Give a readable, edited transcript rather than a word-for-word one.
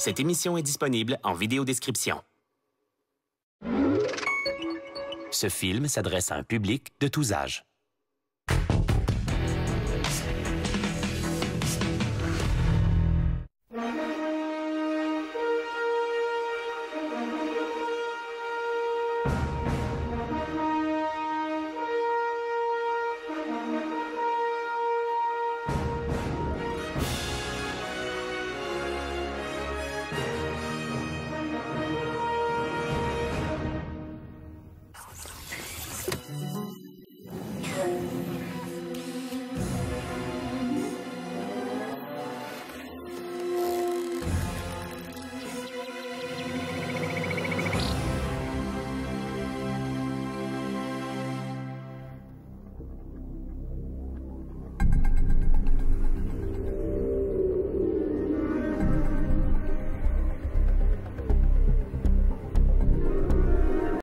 Cette émission est disponible en vidéodescription. Ce film s'adresse à un public de tous âges.